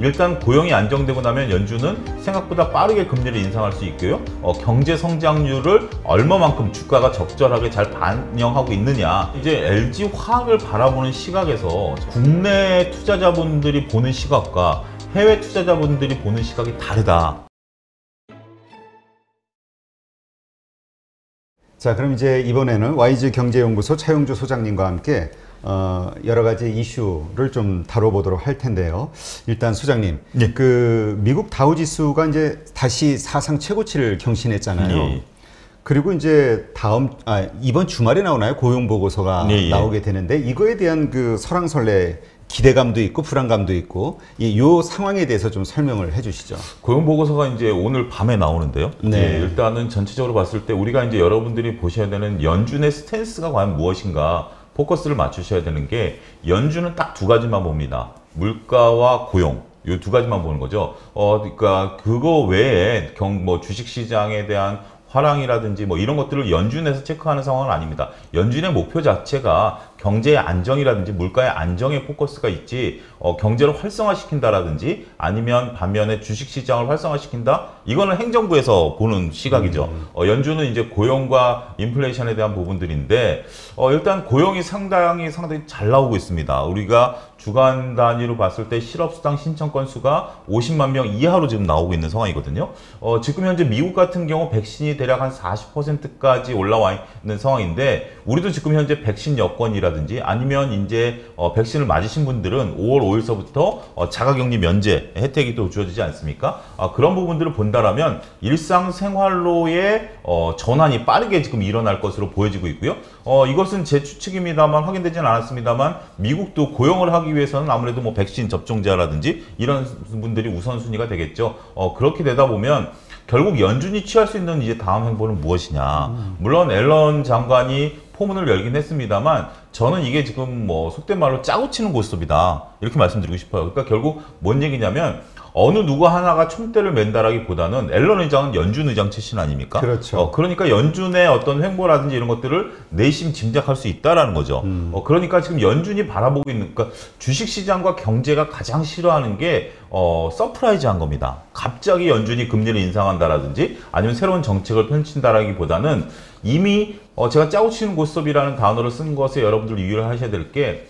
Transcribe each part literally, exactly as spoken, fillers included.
일단 고용이 안정되고 나면 연준은 생각보다 빠르게 금리를 인상할 수 있고요. 어, 경제 성장률을 얼마만큼 주가가 적절하게 잘 반영하고 있느냐. 이제 엘지화학을 바라보는 시각에서 국내 투자자분들이 보는 시각과 해외 투자자분들이 보는 시각이 다르다. 자, 그럼 이제 이번에는 와이즈 경제연구소 차용주 소장님과 함께 어, 여러 가지 이슈를 좀 다뤄보도록 할 텐데요. 일단 소장님, 네. 그 미국 다우지수가 이제 다시 사상 최고치를 경신했잖아요. 네. 그리고 이제 다음 아, 이번 주말에 나오나요? 고용 보고서가 네. 나오게 되는데 이거에 대한 그 설왕설래 기대감도 있고 불안감도 있고 이 요 상황에 대해서 좀 설명을 해주시죠. 고용 보고서가 이제 오늘 밤에 나오는데요. 네. 예, 일단은 전체적으로 봤을 때 우리가 이제 여러분들이 보셔야 되는 연준의 스탠스가 과연 무엇인가 포커스를 맞추셔야 되는 게 연준은 딱 두 가지만 봅니다. 물가와 고용. 이 두 가지만 보는 거죠. 어, 그러니까 그거 외에 경, 뭐 주식 시장에 대한 화랑이라든지 뭐 이런 것들을 연준에서 체크하는 상황은 아닙니다. 연준의 목표 자체가 경제의 안정이라든지 물가의 안정에 포커스가 있지 어, 경제를 활성화시킨다라든지 아니면 반면에 주식시장을 활성화시킨다? 이거는 행정부에서 보는 시각이죠. 음. 어, 연준은 이제 고용과 인플레이션에 대한 부분들인데 어, 일단 고용이 상당히 상당히 잘 나오고 있습니다. 우리가 주간 단위로 봤을 때 실업수당 신청 건수가 오십만 명 이하로 지금 나오고 있는 상황이거든요. 어, 지금 현재 미국 같은 경우 백신이 대략 한 사십 퍼센트까지 올라와 있는 상황인데 우리도 지금 현재 백신 여권이라든지 아니면 이제 어, 백신을 맞으신 분들은 오월 오일서부터 어, 자가격리 면제 혜택이 또 주어지지 않습니까? 아, 그런 부분들을 본다라면 일상생활로의 어, 전환이 빠르게 지금 일어날 것으로 보여지고 있고요. 어, 이것은 제 추측입니다만 확인되지는 않았습니다만 미국도 고용을 하기 위해서는 아무래도 뭐 백신 접종자라든지 이런 분들이 우선순위가 되겠죠. 어, 그렇게 되다 보면 결국 연준이 취할 수 있는 이제 다음 행보는 무엇이냐. 음. 물론 앨런 장관이 포문을 열긴 했습니다만 저는 이게 지금 뭐 속된 말로 짜고 치는 고스톱이다 이렇게 말씀드리고 싶어요. 그러니까 결국 뭔 얘기냐면 어느 누구 하나가 총대를 맨다라기보다는 앨런 의장은 연준 의장 출신 아닙니까? 그렇죠. 어, 그러니까 연준의 어떤 행보라든지 이런 것들을 내심 짐작할 수 있다라는 거죠. 음. 어, 그러니까 지금 연준이 바라보고 있는, 그러니까 주식시장과 경제가 가장 싫어하는 게 어, 서프라이즈한 겁니다. 갑자기 연준이 금리를 인상한다라든지 아니면 새로운 정책을 펼친다라기보다는 이미 어, 제가 짜고 치는 고스톱이라는 단어를 쓴 것에 여러분들 유의를 하셔야 될 게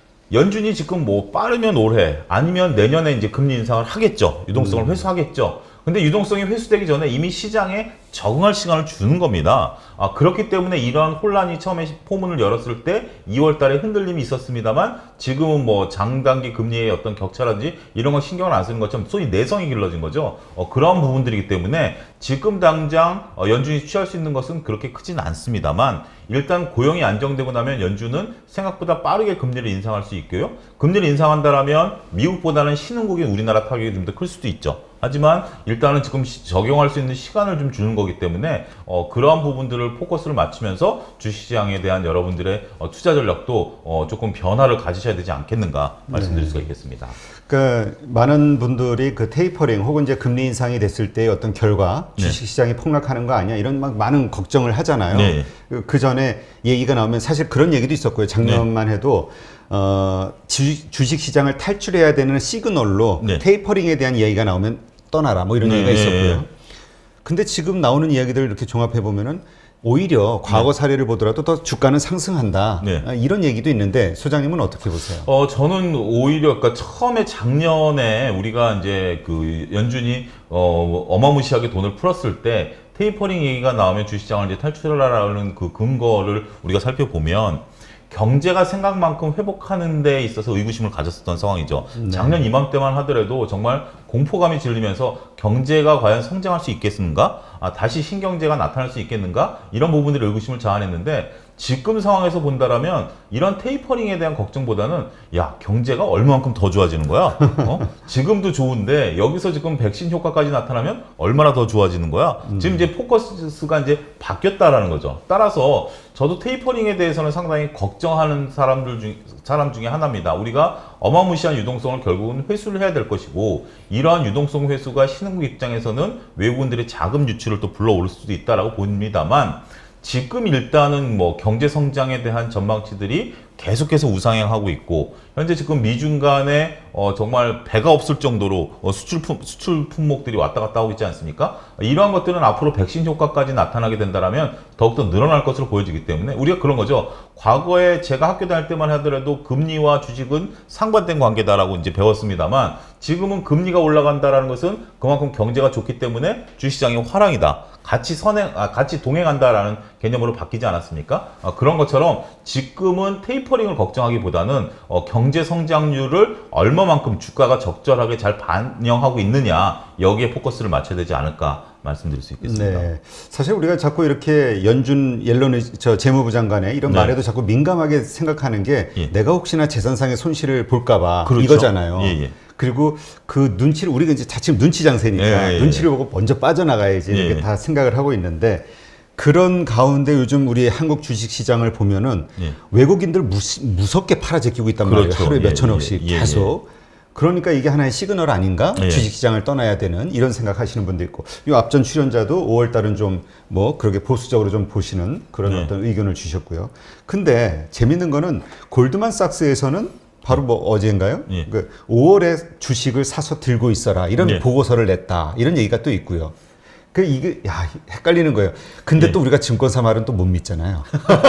연준이 지금 뭐 빠르면 올해 아니면 내년에 이제 금리 인상을 하겠죠. 유동성을 회수하겠죠. 근데 유동성이 회수되기 전에 이미 시장에 적응할 시간을 주는 겁니다. 아, 그렇기 때문에 이러한 혼란이 처음에 포문을 열었을 때 이월 달에 흔들림이 있었습니다만 지금은 뭐 장단기 금리의 어떤 격차라든지 이런 거 신경을 안 쓰는 것처럼 소위 내성이 길러진 거죠. 어, 그런 부분들이기 때문에 지금 당장 어, 연준이 취할 수 있는 것은 그렇게 크진 않습니다만 일단 고용이 안정되고 나면 연준은 생각보다 빠르게 금리를 인상할 수 있고요. 금리를 인상한다라면 미국보다는 신흥국인 우리나라 타격이 좀 더 클 수도 있죠. 하지만 일단은 지금 시, 적용할 수 있는 시간을 좀 주는 거기 때문에 어, 그러한 부분들을 포커스를 맞추면서 주식시장에 대한 여러분들의 어, 투자 전략도 어, 조금 변화를 가지셔야 되지 않겠는가 말씀드릴 네. 수가 있겠습니다. 그러니까 많은 분들이 그 테이퍼링 혹은 이제 금리 인상이 됐을 때 어떤 결과 주식시장이 네. 폭락하는 거 아니야 이런 막 많은 걱정을 하잖아요. 네. 그, 그 전에 얘기가 나오면 사실 그런 얘기도 있었고요. 작년만 네. 해도 어, 주, 주식시장을 탈출해야 되는 시그널로 네. 테이퍼링에 대한 이야기가 나오면 떠나라 뭐 이런 네. 얘기가 있었고요. 근데 지금 나오는 이야기들을 이렇게 종합해 보면은 오히려 과거 네. 사례를 보더라도 더 주가는 상승한다. 네. 이런 얘기도 있는데 소장님은 어떻게 보세요? 어, 저는 오히려 그러니까 처음에 작년에 우리가 이제 그 연준이 어, 어마무시하게 돈을 풀었을 때 테이퍼링 얘기가 나오면 주식시장을 이제 탈출하라는 그 근거를 우리가 살펴보면 경제가 생각만큼 회복하는 데 있어서 의구심을 가졌었던 상황이죠. 네. 작년 이맘때만 하더라도 정말 공포감이 질리면서 경제가 과연 성장할 수 있겠는가? 아, 다시 신경제가 나타날 수 있겠는가? 이런 부분들이 의구심을 자아냈는데 지금 상황에서 본다라면 이런 테이퍼링에 대한 걱정보다는 야, 경제가 얼마만큼 더 좋아지는 거야? 어? 지금도 좋은데 여기서 지금 백신 효과까지 나타나면 얼마나 더 좋아지는 거야? 음. 지금 이제 포커스가 이제 바뀌었다라는 거죠. 따라서 저도 테이퍼링에 대해서는 상당히 걱정하는 사람들 중, 사람 중에 하나입니다. 우리가 어마무시한 유동성을 결국은 회수를 해야 될 것이고 이러한 유동성 회수가 신흥국 입장에서는 외국인들의 자금 유출을 또 불러올 수도 있다라고 봅니다만 지금 일단은 뭐 경제 성장에 대한 전망치들이 계속해서 우상향하고 있고 현재 지금 미중 간에 어, 정말 배가 없을 정도로 어, 수출 품, 수출 품목들이 왔다 갔다 하고 있지 않습니까? 이러한 것들은 앞으로 백신 효과까지 나타나게 된다면 더욱더 늘어날 것으로 보여지기 때문에 우리가 그런 거죠. 과거에 제가 학교 다닐 때만 하더라도 금리와 주식은 상반된 관계다라고 이제 배웠습니다만 지금은 금리가 올라간다라는 것은 그만큼 경제가 좋기 때문에 주식시장의 화랑이다. 같이 선행, 아, 같이 동행한다라는 개념으로 바뀌지 않았습니까? 아, 그런 것처럼 지금은 테이퍼링을 걱정하기보다는 어, 경제 성장률을 얼마만큼 주가가 적절하게 잘 반영하고 있느냐 여기에 포커스를 맞춰야 되지 않을까 말씀드릴 수 있겠습니다. 네. 사실 우리가 자꾸 이렇게 연준 옐런 저 재무부 장관의 이런 네. 말에도 자꾸 민감하게 생각하는 게 예. 내가 혹시나 재산상의 손실을 볼까봐 그렇죠. 이거잖아요. 예, 예. 그리고 그 눈치를 우리가 이제 자칫 눈치 장세니까 예, 예, 눈치를 보고 먼저 빠져나가야지 이렇게 예, 다 생각을 하고 있는데 그런 가운데 요즘 우리 한국 주식 시장을 보면은 예. 외국인들 무시, 무섭게 팔아 제끼고 있단 그렇죠. 말이에요. 하루에 몇 천억씩 예, 예, 계속. 예. 그러니까 이게 하나의 시그널 아닌가? 예. 주식시장을 떠나야 되는 이런 생각하시는 분도 있고 이 앞전 출연자도 오월 달은 좀 뭐 그렇게 보수적으로 좀 보시는 그런 예. 어떤 의견을 주셨고요. 근데 재밌는 거는 골드만삭스에서는 바로 뭐 어제인가요? 예. 그 오월에 주식을 사서 들고 있어라 이런 예. 보고서를 냈다 이런 얘기가 또 있고요. 그 이게 야 헷갈리는 거예요. 근데 예. 또 우리가 증권사 말은 또 못 믿잖아요.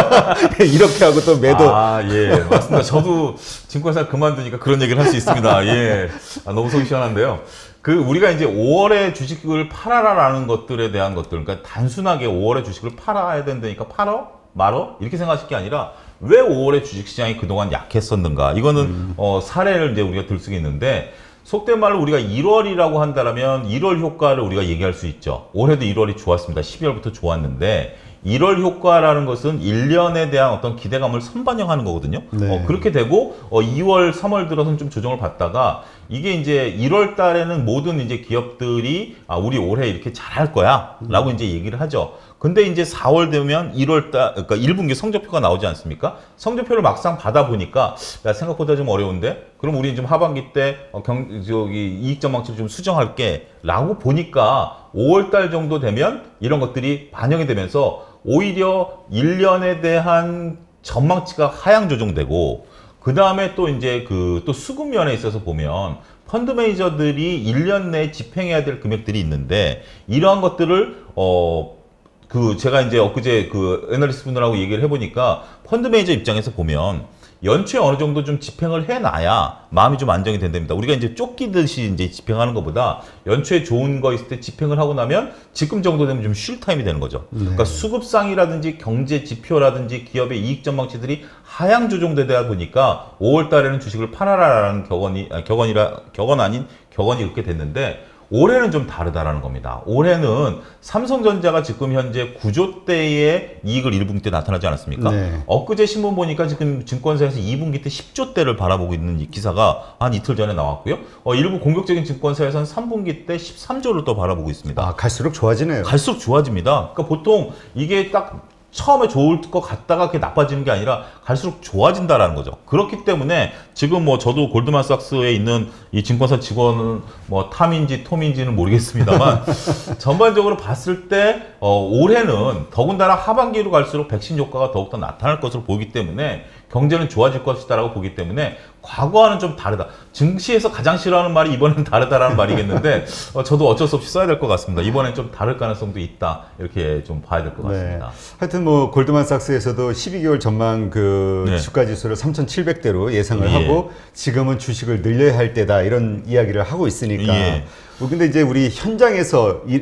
이렇게 하고 또 매도. 아 예 맞습니다. 저도 증권사 그만두니까 그런 얘기를 할 수 있습니다. 예 아, 너무 속이 시원한데요. 그 우리가 이제 오월에 주식을 팔아라라는 것들에 대한 것들, 그러니까 단순하게 오월에 주식을 팔아야 된다니까 팔어 말어 이렇게 생각하실 게 아니라 왜 오월에 주식시장이 그동안 약했었는가? 이거는 음. 어, 사례를 이제 우리가 들 수가 있는데. 속된 말로 우리가 일월이라고 한다면 일월 효과를 우리가 얘기할 수 있죠. 올해도 일월이 좋았습니다. 십이월부터 좋았는데 일월 효과라는 것은 일 년에 대한 어떤 기대감을 선반영하는 거거든요. 네. 어, 그렇게 되고 어, 이월, 삼월 들어서는 좀 조정을 받다가 이게 이제 일월 달에는 모든 이제 기업들이 아, 우리 올해 이렇게 잘할 거야 라고 음. 이제 얘기를 하죠. 근데 이제 사월 되면 일월 달, 그러니까 일 분기 성적표가 나오지 않습니까? 성적표를 막상 받아보니까, 야, 생각보다 좀 어려운데? 그럼 우리 좀 하반기 때, 어, 경, 저기, 이익 전망치를 좀 수정할게. 라고 보니까 오월 달 정도 되면 이런 것들이 반영이 되면서 오히려 일 년에 대한 전망치가 하향 조정되고, 그 다음에 또 이제 그, 또 수급 면에 있어서 보면, 펀드 매니저들이 일 년 내에 집행해야 될 금액들이 있는데, 이러한 것들을, 어, 그 제가 이제 엊그제 그 애널리스트 분들하고 얘기를 해보니까 펀드 매니저 입장에서 보면 연초에 어느 정도 좀 집행을 해놔야 마음이 좀 안정이 된답니다. 우리가 이제 쫓기듯이 이제 집행하는 것보다 연초에 좋은 거 있을 때 집행을 하고 나면 지금 정도 되면 좀 쉴 타임이 되는 거죠. 네. 그러니까 수급상이라든지 경제 지표라든지 기업의 이익 전망치들이 하향 조정되다 보니까 오월 달에는 주식을 팔아라라는 격언이 아, 격언이라 격언 아닌 격언이 그렇게 됐는데. 올해는 좀 다르다라는 겁니다. 올해는 삼성전자가 지금 현재 구조 대의 이익을 일 분기 때 나타나지 않았습니까? 네. 엊그제 신문 보니까 지금 증권사에서 이 분기 때 십조 대를 바라보고 있는 이 기사가 한 이틀 전에 나왔고요. 어, 일부 공격적인 증권사에서는 삼 분기 때 십삼조를 또 바라보고 있습니다. 아, 갈수록 좋아지네요. 갈수록 좋아집니다. 그러니까 보통 이게 딱 처음에 좋을 것 같다가 그게 나빠지는 게 아니라 갈수록 좋아진다라는 거죠. 그렇기 때문에 지금 뭐 저도 골드만삭스에 있는 이 증권사 직원은 뭐 탐인지 톰인지는 모르겠습니다만 전반적으로 봤을 때 어, 올해는 더군다나 하반기로 갈수록 백신 효과가 더욱더 나타날 것으로 보이기 때문에 경제는 좋아질 것이다라고 보기 때문에 과거와는 좀 다르다. 증시에서 가장 싫어하는 말이 이번에는 다르다라는 말이겠는데 어, 저도 어쩔 수 없이 써야 될 것 같습니다. 이번엔 좀 다를 가능성도 있다. 이렇게 좀 봐야 될 것 같습니다. 네. 하여튼 뭐 골드만삭스에서도 십이 개월 전망 그 네. 주가 지수를 삼천칠백 대로 예상을 예. 하고 지금은 주식을 늘려야 할 때다 이런 이야기를 하고 있으니까. 예. 뭐 근데 이제 우리 현장에서 이,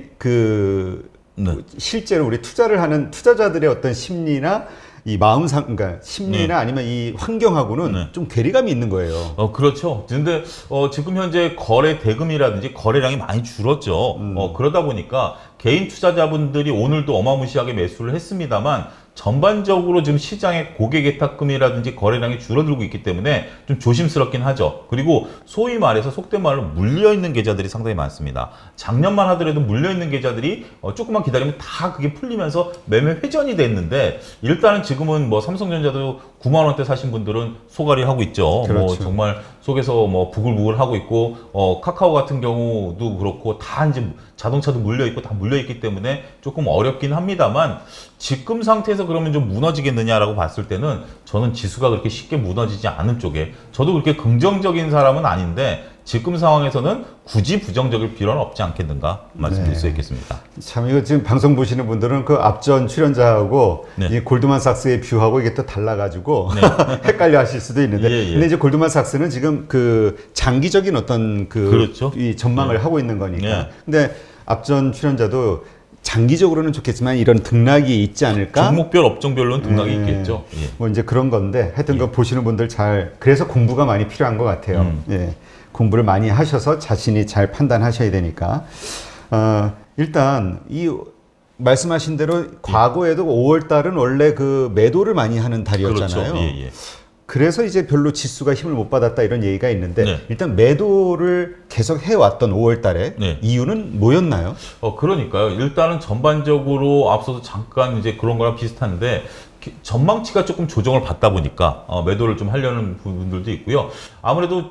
그 네. 실제로 우리 투자를 하는 투자자들의 어떤 심리나 이 마음상, 그러니까 심리나 네. 아니면 이 환경하고는 네. 좀 괴리감이 있는 거예요. 어, 그렇죠. 근데 어, 지금 현재 거래 대금이라든지 거래량이 많이 줄었죠. 음. 어, 그러다 보니까 개인 투자자분들이 오늘도 어마무시하게 매수를 했습니다만 전반적으로 지금 시장의 고객 예탁금이라든지 거래량이 줄어들고 있기 때문에 좀 조심스럽긴 하죠. 그리고 소위 말해서 속된 말로 물려있는 계좌들이 상당히 많습니다. 작년만 하더라도 물려있는 계좌들이 어, 조금만 기다리면 다 그게 풀리면서 매매 회전이 됐는데 일단은 지금은 뭐 삼성전자도 구만 원대 사신 분들은 소갈이 하고 있죠. 그렇죠. 뭐 정말 속에서 뭐 부글부글 하고 있고, 어, 카카오 같은 경우도 그렇고 다 이제 자동차도 물려 있고 다 물려 있기 때문에 조금 어렵긴 합니다만, 지금 상태에서 그러면 좀 무너지겠느냐라고 봤을 때는 저는 지수가 그렇게 쉽게 무너지지 않은 쪽에, 저도 그렇게 긍정적인 사람은 아닌데 지금 상황에서는 굳이 부정적일 필요는 없지 않겠는가 말씀드릴 네. 수 있겠습니다. 참 이거 지금 방송 보시는 분들은 그 앞전 출연자하고 네. 이 골드만삭스의 뷰하고 이게 또 달라가지고 네. 헷갈려 하실 수도 있는데, 예, 예. 근데 이제 골드만삭스는 지금 그 장기적인 어떤 그 그렇죠. 이 전망을 네. 하고 있는 거니까. 네. 근데 앞전 출연자도 장기적으로는 좋겠지만 이런 등락이 있지 않을까? 종목별 업종별로는 등락이 예. 있겠죠. 예. 뭐 이제 그런 건데 하여튼 예. 그 보시는 분들 잘, 그래서 공부가 많이 필요한 것 같아요. 음. 예. 공부를 많이 하셔서 자신이 잘 판단하셔야 되니까. 어, 일단 이 말씀하신 대로 예. 과거에도 오월 달은 원래 그 매도를 많이 하는 달이었잖아요. 그렇죠. 예, 예. 그래서 이제 별로 지수가 힘을 못 받았다 이런 얘기가 있는데 네. 일단 매도를 계속 해왔던 오월 달에 네. 이유는 뭐였나요? 어 그러니까요. 일단은 전반적으로 앞서서 잠깐 이제 그런 거랑 비슷한데, 전망치가 조금 조정을 받다 보니까 어, 매도를 좀 하려는 분들도 있고요. 아무래도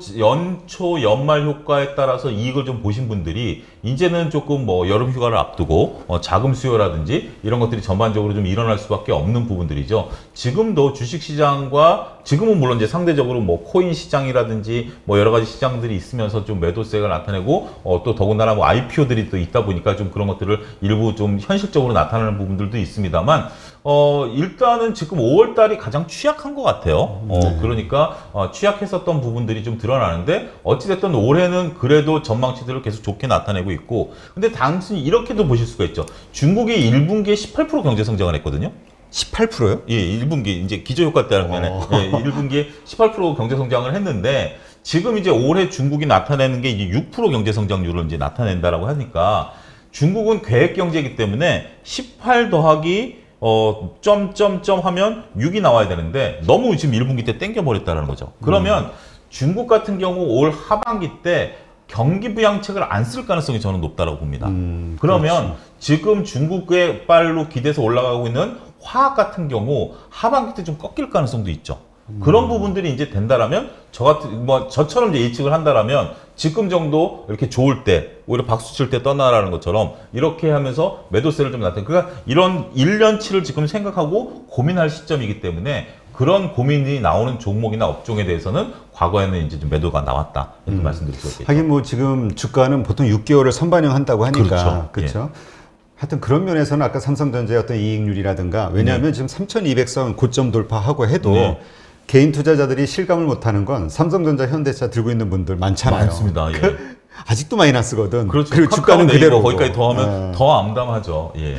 연초 연말 효과에 따라서 이익을 좀 보신 분들이 이제는 조금 뭐 여름 휴가를 앞두고 어, 자금 수요라든지 이런 것들이 전반적으로 좀 일어날 수밖에 없는 부분들이죠. 지금도 주식시장과, 지금은 물론 이제 상대적으로 뭐 코인 시장이라든지 뭐 여러 가지 시장들이 있으면서 좀 매도세가 나타내고 어, 또 더군다나 뭐 아이피오들이 또 있다 보니까 좀 그런 것들을 일부 좀 현실적으로 나타나는 부분들도 있습니다만, 어, 일단은 지금 오월 달이 가장 취약한 것 같아요. 어, 네. 그러니까, 어, 취약했었던 부분들이 좀 드러나는데, 어찌됐든 올해는 그래도 전망치들을 계속 좋게 나타내고 있고, 근데 단순히 이렇게도 보실 수가 있죠. 중국이 일 분기에 십팔 퍼센트 경제 성장을 했거든요. 십팔 퍼센트요? 예, 일 분기, 이제 기저효과 때문에, 예, 일 분기에 십팔 퍼센트 경제 성장을 했는데, 지금 이제 올해 중국이 나타내는 게 이제 육 퍼센트 경제 성장률을 이제 나타낸다라고 하니까, 중국은 계획 경제이기 때문에 십팔 더하기 어, 점점점 하면 육이 나와야 되는데 너무 지금 일 분기 때 땡겨버렸다는 거죠. 그러면 음. 중국 같은 경우 올 하반기 때 경기 부양책을 안 쓸 가능성이 저는 높다고 봅니다. 음, 그러면 그렇지. 지금 중국의 빨로 기대서 올라가고 있는 화학 같은 경우 하반기 때 좀 꺾일 가능성도 있죠. 그런 부분들이 이제 된다라면, 저 같은, 뭐, 저처럼 이제 예측을 한다라면, 지금 정도 이렇게 좋을 때, 오히려 박수 칠 때 떠나라는 것처럼, 이렇게 하면서 매도세를 좀 나타내. 그러니까 이런 일 년치를 지금 생각하고 고민할 시점이기 때문에, 그런 고민이 나오는 종목이나 업종에 대해서는 과거에는 이제 좀 매도가 나왔다. 이렇게 음. 말씀드릴 수 있겠죠. 하긴 뭐 지금 주가는 보통 육 개월을 선반영한다고 하니까. 그렇죠. 그렇죠. 예. 하여튼 그런 면에서는 아까 삼성전자의 어떤 이익률이라든가, 왜냐하면 네. 지금 삼천이백 선 고점 돌파하고 해도 네. 개인 투자자들이 실감을 못하는 건 삼성전자, 현대차 들고 있는 분들 많잖아요. 많습니다. 예. 그, 아직도 마이너스거든. 그렇죠. 그리고 주가는 그대로. 거기까지 더하면 예. 더 암담하죠. 예.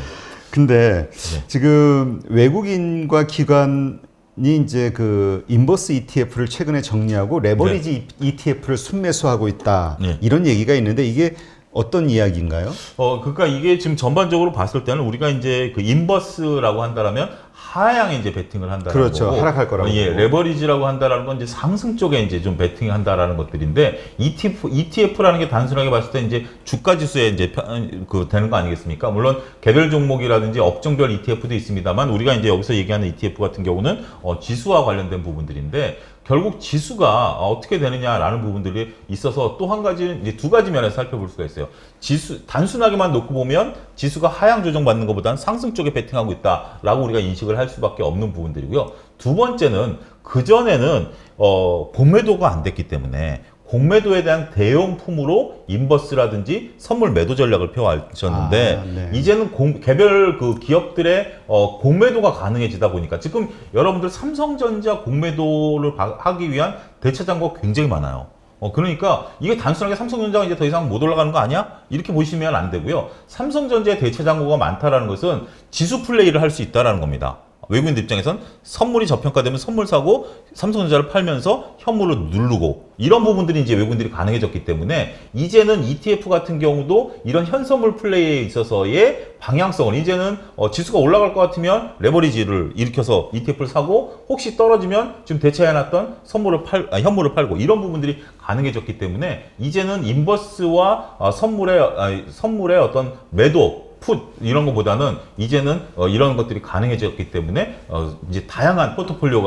근데 예. 지금 외국인과 기관이 이제 그 인버스 이티에프를 최근에 정리하고 레버리지 네. 이티에프를 순매수하고 있다. 네. 이런 얘기가 있는데 이게 어떤 이야기인가요? 어, 그러니까 이게 지금 전반적으로 봤을 때는 우리가 이제 그 인버스라고 한다라면 하향에 이제 베팅을 한다는 그렇죠. 거고, 하락할 거라고. 예, 레버리지라고 한다라는 건 이제 상승 쪽에 이제 좀 베팅한다라는 것들인데, 이티에프, 이티에프라는 게 단순하게 봤을 때 이제 주가 지수에 이제 그 되는 거 아니겠습니까? 물론 개별 종목이라든지 업종별 이티에프도 있습니다만, 우리가 이제 여기서 얘기하는 이티에프 같은 경우는 어, 지수와 관련된 부분들인데, 결국 지수가 어떻게 되느냐라는 부분들이 있어서 또 한 가지, 이제 두 가지 면에서 살펴볼 수가 있어요. 지수, 단순하게만 놓고 보면 지수가 하향 조정받는 것보다는 상승 쪽에 베팅하고 있다라고 우리가 인식을 할 수밖에 없는 부분들이고요. 두 번째는 그전에는 어, 공매도가 안 됐기 때문에 공매도에 대한 대용품으로 인버스라든지 선물 매도 전략을 펴왔었는데 아, 네. 이제는 공, 개별 그 기업들의 어, 공매도가 가능해지다 보니까 지금 여러분들 삼성전자 공매도를 하기 위한 대체 장고가 굉장히 많아요. 어, 그러니까 이게 단순하게 삼성전자가 이제 더 이상 못 올라가는 거 아니야? 이렇게 보시면 안 되고요. 삼성전자의 대체 장고가 많다라는 것은 지수 플레이를 할 수 있다라는 겁니다. 외국인들 입장에선 선물이 저평가되면 선물 사고 삼성전자를 팔면서 현물을 누르고 이런 부분들이 이제 외국인들이 가능해졌기 때문에 이제는 이티에프 같은 경우도 이런 현선물 플레이에 있어서의 방향성을 이제는 어, 지수가 올라갈 것 같으면 레버리지를 일으켜서 이티에프를 사고 혹시 떨어지면 지금 대체해놨던 선물을 팔, 아, 현물을 팔고 이런 부분들이 가능해졌기 때문에 이제는 인버스와 어, 선물의, 아, 선물의 어떤 매도 풋 이런 것보다는 이제는 어, 이런 것들이 가능해졌기 때문에 어, 이제 다양한 포트폴리오가 좀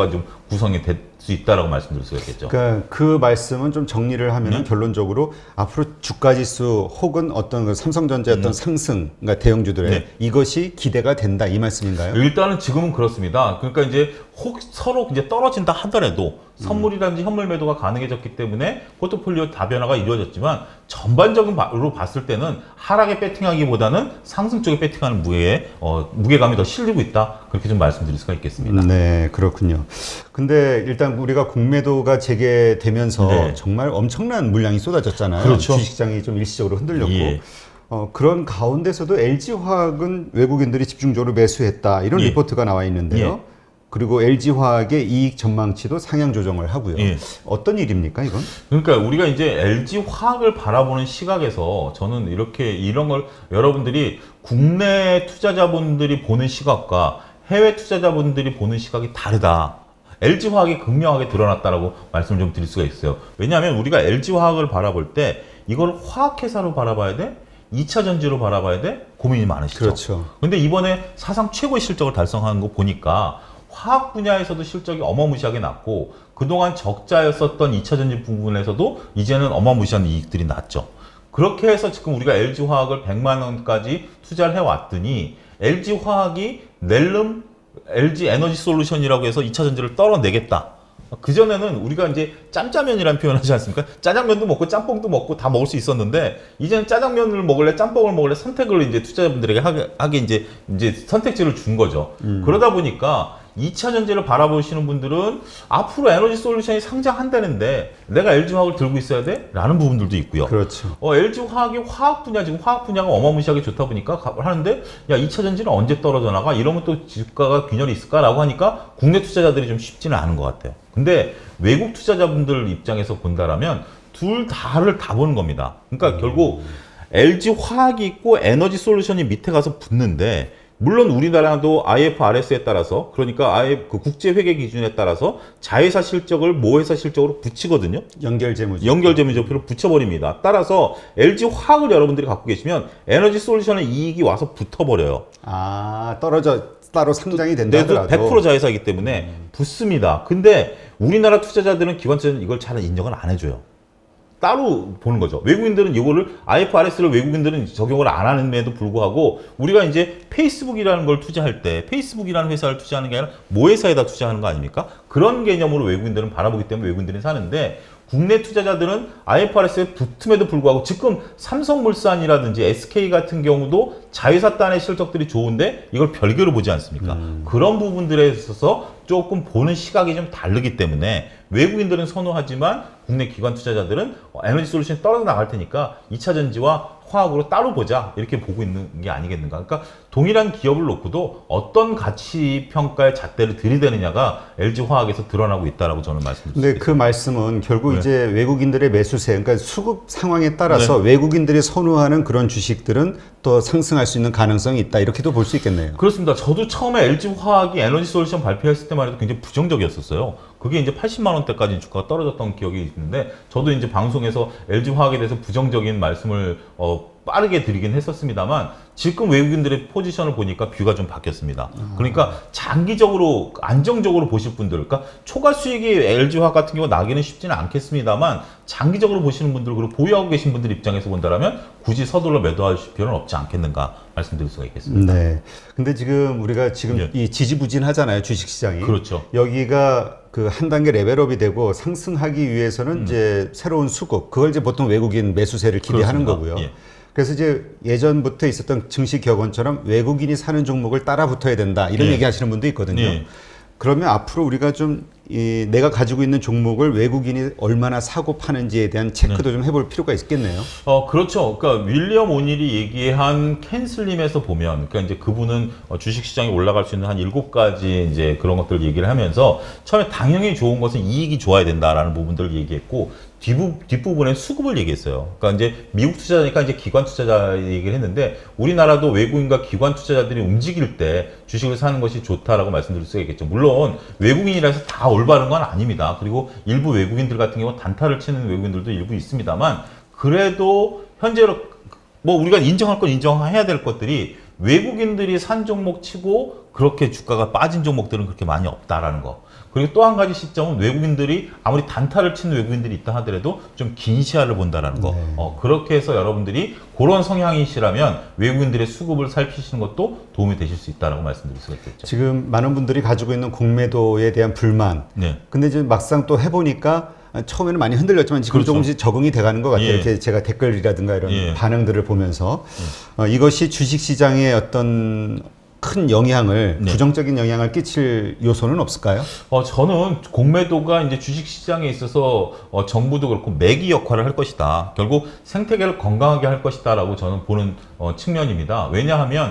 구성이 될 수 있다라고 말씀드릴 수가 있겠죠. 그러니까 그 말씀은 좀 정리를 하면 네? 결론적으로 앞으로 주가지수 혹은 어떤 그 삼성전자의 어떤 음. 상승, 그러니까 대형주들의 네. 이것이 기대가 된다 이 말씀인가요? 일단은 지금은 그렇습니다. 그러니까 이제 혹 서로 이제 떨어진다 하더라도 선물이라든지 현물 매도가 가능해졌기 때문에 포트폴리오 다변화가 이루어졌지만 전반적으로 봤을 때는 하락에 배팅하기보다는 상승 쪽에 배팅하는 무게에 어, 무게감이 더 실리고 있다. 그렇게 좀 말씀드릴 수가 있겠습니다. 네, 그렇군요. 근데 일단 우리가 공매도가 재개되면서 네. 정말 엄청난 물량이 쏟아졌잖아요. 그렇죠. 주식시장이 좀 일시적으로 흔들렸고. 예. 어, 그런 가운데서도 엘지화학은 외국인들이 집중적으로 매수했다. 이런 예. 리포트가 나와 있는데요. 예. 그리고 엘지화학의 이익 전망치도 상향 조정을 하고요. 예. 어떤 일입니까, 이건? 그러니까 우리가 이제 엘지화학을 바라보는 시각에서 저는 이렇게 이런 걸 여러분들이 국내 투자자분들이 보는 시각과 해외 투자자분들이 보는 시각이 다르다. 엘지화학이 극명하게 드러났다라고 말씀을 좀 드릴 수가 있어요. 왜냐하면 우리가 엘지화학을 바라볼 때 이걸 화학회사로 바라봐야 돼? 이 차 전지로 바라봐야 돼? 고민이 많으시죠. 그렇죠. 근데 이번에 사상 최고의 실적을 달성한 거 보니까 화학 분야에서도 실적이 어마무시하게 났고 그동안 적자였었던 이 차 전지 부분에서도 이제는 어마무시한 이익들이 났죠. 그렇게 해서 지금 우리가 엘지화학을 백만 원까지 투자를 해왔더니 엘지화학이 낼름 엘지에너지솔루션이라고 해서 이 차 전지를 떨어내겠다. 그전에는 우리가 이제 짬짜면이라는 표현을 하지 않습니까? 짜장면도 먹고 짬뽕도 먹고 다 먹을 수 있었는데 이제는 짜장면을 먹을래 짬뽕을 먹을래 선택을 이제 투자자분들에게 하게, 하게 이제 이제 선택지를 준 거죠. 음. 그러다 보니까 이 차 전지를 바라보시는 분들은 앞으로 에너지 솔루션이 상장한다는데 내가 엘지화학을 들고 있어야 돼? 라는 부분들도 있고요. 그렇죠. 어, 엘지화학이 화학 분야, 지금 화학 분야가 어마무시하게 좋다 보니까 하는데 야, 이 차 전지는 언제 떨어져 나가? 이러면 또 주가가 균열이 있을까라고 하니까 국내 투자자들이 좀 쉽지는 않은 것 같아요. 근데 외국 투자자분들 입장에서 본다라면 둘 다를 다 보는 겁니다. 그러니까 음. 결국 엘지화학이 있고 에너지 솔루션이 밑에 가서 붙는데 물론 우리나라도 아이에프알에스에 따라서 그러니까 아예 그 국제 회계 기준에 따라서 자회사 실적을 모회사 실적으로 붙이거든요. 연결재무제표. 연결재무제표로 붙여버립니다. 따라서 엘지화학을 여러분들이 갖고 계시면 에너지 솔루션의 이익이 와서 붙어버려요. 아, 떨어져 따로 상장이 된다 하더라도 백 퍼센트 자회사이기 때문에 음. 붙습니다. 근데 우리나라 투자자들은 기관 투자자는 이걸 잘 인정을 안 해줘요. 따로 보는 거죠. 외국인들은 이거를 아이에프알에스를 외국인들은 적용을 안 하는데도 불구하고 우리가 이제 페이스북이라는 걸 투자할 때 페이스북이라는 회사를 투자하는 게 아니라 모 회사에다 투자하는 거 아닙니까? 그런 개념으로 외국인들은 바라보기 때문에 외국인들이 사는데 국내 투자자들은 아이에프알에스에 붙음에도 불구하고 지금 삼성물산이라든지 에스케이 같은 경우도 자회사 단의 실적들이 좋은데 이걸 별개로 보지 않습니까? 음. 그런 부분들에 있어서 조금 보는 시각이 좀 다르기 때문에 외국인들은 선호하지만 국내 기관 투자자들은 에너지 솔루션이 떨어져 나갈 테니까 이 차 전지와 화학으로 따로 보자 이렇게 보고 있는 게 아니겠는가. 그러니까 동일한 기업을 놓고도 어떤 가치 평가의 잣대를 들이대느냐가 엘지화학에서 드러나고 있다라고 저는 말씀드립니다. 근데 그 말씀은 결국 네. 이제 외국인들의 매수세, 그러니까 수급 상황에 따라서 네. 외국인들이 선호하는 그런 주식들은 또 상승할 수 있는 가능성이 있다 이렇게도 볼 수 있겠네요. 그렇습니다. 저도 처음에 엘지화학이 에너지 솔루션 발표했을 때만 해도 굉장히 부정적이었었어요. 그게 이제 팔십만 원대까지 주가가 떨어졌던 기억이 있는데 저도 이제 방송에서 엘지화학에 대해서 부정적인 말씀을 어, 빠르게 드리긴 했었습니다만 지금 외국인들의 포지션을 보니까 뷰가 좀 바뀌었습니다. 그러니까 장기적으로 안정적으로 보실 분들, 그러니까 초과 수익이 엘지화학 같은 경우 나기는 쉽지는 않겠습니다만 장기적으로 보시는 분들 그리고 보유하고 계신 분들 입장에서 본다면 굳이 서둘러 매도하실 필요는 없지 않겠는가 말씀드릴 수가 있겠습니다. 네. 근데 지금 우리가 지금 네. 이 지지부진하잖아요, 주식시장이. 그렇죠. 여기가 그 한 단계 레벨업이 되고 상승하기 위해서는 음. 이제 새로운 수급, 그걸 이제 보통 외국인 매수세를 기대하는 그렇습니다. 거고요. 예. 그래서 이제 예전부터 있었던 증시 격언처럼 외국인이 사는 종목을 따라 붙어야 된다 이런 예. 얘기 하시는 분도 있거든요. 예. 그러면 앞으로 우리가 좀 이 내가 가지고 있는 종목을 외국인이 얼마나 사고 파는지에 대한 체크도 네. 좀 해볼 필요가 있겠네요. 어 그렇죠. 그러니까 윌리엄 오닐이 얘기한 캔슬림에서 보면, 그러니까 이제 그분은 주식시장이 올라갈 수 있는 한 일곱 가지 이제 그런 것들 얘기를 하면서 처음에 당연히 좋은 것은 이익이 좋아야 된다라는 부분들을 얘기했고 뒷부, 뒷부분에 수급을 얘기했어요. 그러니까 이제 미국 투자자니까 이제 기관 투자자 얘기를 했는데 우리나라도 외국인과 기관 투자자들이 움직일 때 주식을 사는 것이 좋다라고 말씀드릴 수가 있겠죠. 물론 외국인이라서 다 올바른 건 아닙니다. 그리고 일부 외국인들 같은 경우 단타를 치는 외국인들도 일부 있습니다만 그래도 현재로 뭐 우리가 인정할 건 인정해야 될 것들이 외국인들이 산 종목 치고 그렇게 주가가 빠진 종목들은 그렇게 많이 없다라는 거. 그리고 또 한 가지 시점은 외국인들이 아무리 단타를 치는 외국인들이 있다 하더라도 좀 긴 시야를 본다라는 거. 네. 어, 그렇게 해서 여러분들이 그런 성향이시라면 외국인들의 수급을 살피시는 것도 도움이 되실 수 있다라고 말씀드릴 수가 있겠죠. 지금 많은 분들이 가지고 있는 공매도에 대한 불만. 네. 근데 이제 막상 또 해보니까 처음에는 많이 흔들렸지만 지금 그렇죠. 조금씩 적응이 돼가는 것 같아요. 예. 이렇게 제가 댓글이라든가 이런 예. 반응들을 보면서 예. 어, 이것이 주식시장의 어떤 큰 영향을 네. 부정적인 영향을 끼칠 요소는 없을까요? 어 저는 공매도가 이제 주식 시장에 있어서 어, 정부도 그렇고 매기 역할을 할 것이다. 결국 생태계를 건강하게 할 것이다라고 저는 보는 어, 측면입니다. 왜냐하면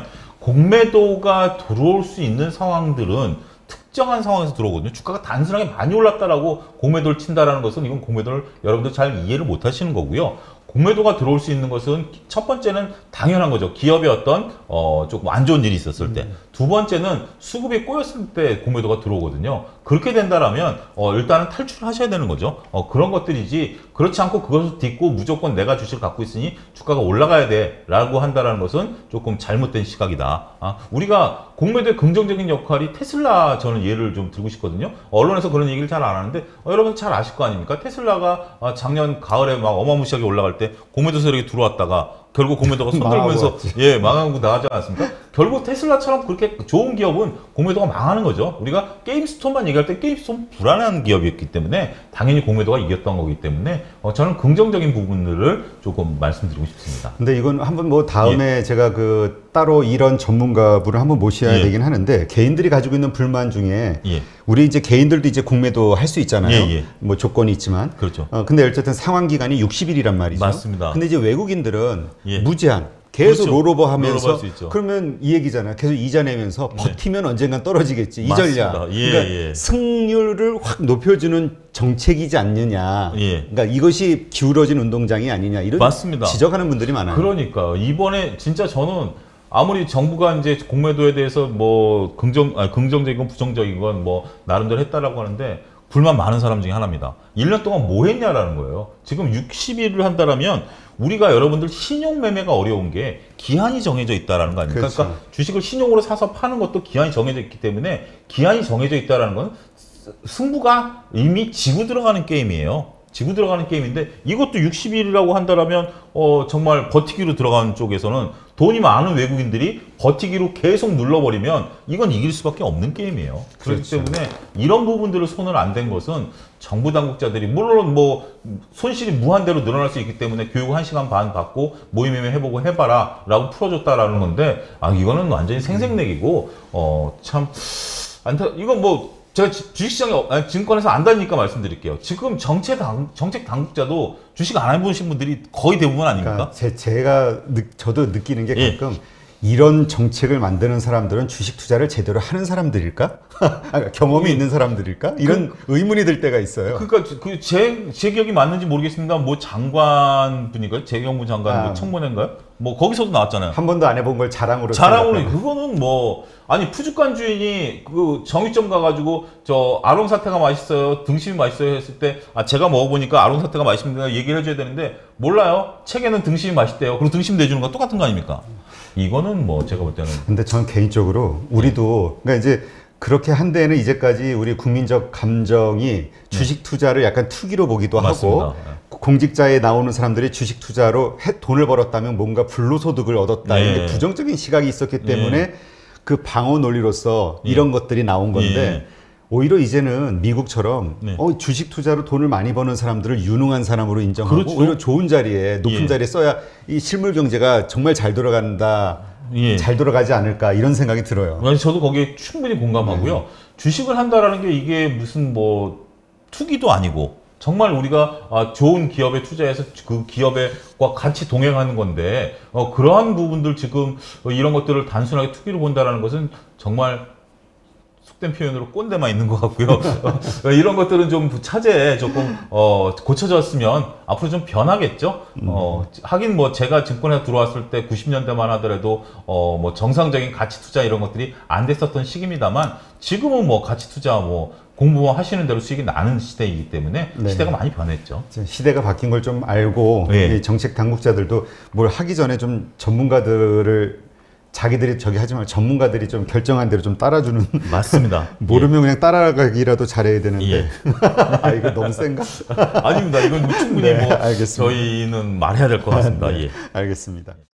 공매도가 들어올 수 있는 상황들은 특정한 상황에서 들어오거든요. 주가가 단순하게 많이 올랐다라고 공매도를 친다라는 것은 이건 공매도를 여러분들 잘 이해를 못 하시는 거고요. 공매도가 들어올 수 있는 것은 첫 번째는 당연한 거죠. 기업의 어떤 어 조금 안 좋은 일이 있었을 때. 두 번째는 수급이 꼬였을 때 공매도가 들어오거든요. 그렇게 된다라면 어 일단은 탈출하셔야 되는 거죠. 어 그런 것들이지 그렇지 않고 그것을 딛고 무조건 내가 주식을 갖고 있으니 주가가 올라가야 돼라고 한다라는 것은 조금 잘못된 시각이다. 아, 우리가 공매도의 긍정적인 역할이 테슬라 저는 예를 좀 들고 싶거든요. 언론에서 그런 얘기를 잘 안 하는데 어, 여러분 잘 아실 거 아닙니까? 테슬라가 아, 작년 가을에 막 어마무시하게 올라갈 때 공매도 세력이 들어왔다가 결국 공매도가 손들면서 예 망하고 나가지 않았습니까? 결국 테슬라처럼 그렇게 좋은 기업은 공매도가 망하는 거죠. 우리가 게임스톱만 얘기할 때 게임스톱은 불안한 기업이었기 때문에 당연히 공매도가 이겼던 거기 때문에 어, 저는 긍정적인 부분들을 조금 말씀드리고 싶습니다. 근데 이건 한번 뭐 다음에 예. 제가 그 따로 이런 전문가분을 한번 모셔야 예. 되긴 하는데 개인들이 가지고 있는 불만 중에 예. 우리 이제 개인들도 이제 공매도 할 수 있잖아요. 예, 예. 뭐 조건이 있지만. 그렇죠. 어, 근데 어쨌든 상환 기간이 육십 일이란 말이죠. 맞습니다. 근데 이제 외국인들은 예. 무제한 계속 그렇죠. 롤오버 하면서 그러면 이 얘기잖아요. 계속 이자 내면서 버티면 네. 언젠간 떨어지겠지. 이 전략. 예, 그러니까 예. 승률을 확 높여주는 정책이지 않느냐. 예. 그러니까 이것이 기울어진 운동장이 아니냐. 이런 맞습니다. 지적하는 분들이 많아요. 그러니까 이번에 진짜 저는 아무리 정부가 이제 공매도에 대해서 뭐 긍정, 아니, 긍정적이건 부정적인 건 뭐 나름대로 했다라고 하는데 불만 많은 사람 중에 하나입니다. 일 년 동안 뭐 했냐라는 거예요. 지금 육십 일을 한다라면 우리가 여러분들 신용 매매가 어려운 게 기한이 정해져 있다라는 거 아닙니까? 그렇죠. 그러니까 주식을 신용으로 사서 파는 것도 기한이 정해져 있기 때문에 기한이 정해져 있다라는 건 승부가 이미 지고 들어가는 게임이에요. 지고 들어가는 게임인데 이것도 육십 일이라고 한다라면 어 정말 버티기로 들어가는 쪽에서는 돈이 많은 외국인들이 버티기로 계속 눌러버리면 이건 이길 수밖에 없는 게임이에요. 그렇기 그렇죠. 때문에 이런 부분들을 손을 안 댄 것은 정부 당국자들이 물론 뭐 손실이 무한대로 늘어날 수 있기 때문에 교육 한 시간 반 받고 모의매매 해보고 해봐라 라고 풀어줬다라는 건데 아 이거는 완전히 생색내기고 어 참 안타 이건 뭐 제가 주식시장에, 아니, 증권에서 안다니까 말씀드릴게요. 지금 정책, 당, 정책 당국자도 주식 안 해보신 분들이 거의 대부분 아닙니까? 그러니까 제, 제가, 느, 저도 느끼는 게 가끔 예. 이런 정책을 만드는 사람들은 주식 투자를 제대로 하는 사람들일까? 경험이 예. 있는 사람들일까? 이런 그, 의문이 들 때가 있어요. 그러니까 그 제, 제 기억이 맞는지 모르겠습니다. 뭐 장관 분인가요? 재경부 장관, 아. 뭐 청문회인가요? 뭐 거기서도 나왔잖아요. 한 번도 안 해본 걸 자랑으로. 자랑으로 생각하는. 그거는 뭐 아니 푸주간 주인이 그 정육점 가가지고 저 아롱 사태가 맛있어요, 등심이 맛있어요 했을 때 아 제가 먹어보니까 아롱 사태가 맛있습니다 얘기를 해줘야 되는데 몰라요. 책에는 등심이 맛있대요. 그리고 등심 내주는 건 똑같은 거 아닙니까? 이거는 뭐 제가 볼 때는. 근데 저는 개인적으로 우리도 그러니까 이제 그렇게 한 데에는 이제까지 우리 국민적 감정이 주식 투자를 약간 투기로 보기도 맞습니다. 하고 공직자에 나오는 사람들이 주식 투자로 해, 돈을 벌었다면 뭔가 불로소득을 얻었다. 네. 이런 부정적인 시각이 있었기 때문에 네. 그 방어 논리로서 네. 이런 것들이 나온 건데 네. 오히려 이제는 미국처럼 네. 어, 주식 투자로 돈을 많이 버는 사람들을 유능한 사람으로 인정하고 그렇죠. 오히려 좋은 자리에 높은 예. 자리에 써야 이 실물 경제가 정말 잘 돌아간다. 예. 잘 돌아가지 않을까 이런 생각이 들어요. 저도 거기에 충분히 공감하고요. 네. 주식을 한다라는 게 이게 무슨 뭐 투기도 아니고 정말 우리가 좋은 기업에 투자해서 그 기업과 같이 동행하는 건데 어, 그러한 부분들 지금 이런 것들을 단순하게 투기로 본다라는 것은 정말 속된 표현으로 꼰대만 있는 것 같고요. 어, 이런 것들은 좀 차제에 조금 어, 고쳐졌으면 앞으로 좀 변하겠죠. 어, 하긴 뭐 제가 증권에 들어왔을 때 구십 년대만 하더라도 어, 뭐 정상적인 가치 투자 이런 것들이 안 됐었던 시기입니다만 지금은 뭐 가치 투자 뭐 공부만 하시는 대로 수익이 나는 시대이기 때문에 네. 시대가 많이 변했죠. 시대가 바뀐 걸 좀 알고 네. 정책 당국자들도 뭘 하기 전에 좀 전문가들을 자기들이 저기 하지만 전문가들이 좀 결정한 대로 좀 따라주는. 맞습니다. 모르면 예. 그냥 따라가기라도 잘해야 되는데. 예. 아, 이거 너무 센가? 아닙니다. 이건 뭐 충분히 네, 뭐 알겠습니다. 저희는 말해야 될 것 같습니다. 네, 예. 알겠습니다.